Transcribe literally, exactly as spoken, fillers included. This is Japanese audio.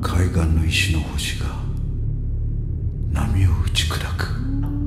海岸の石の星が波を打ち砕く。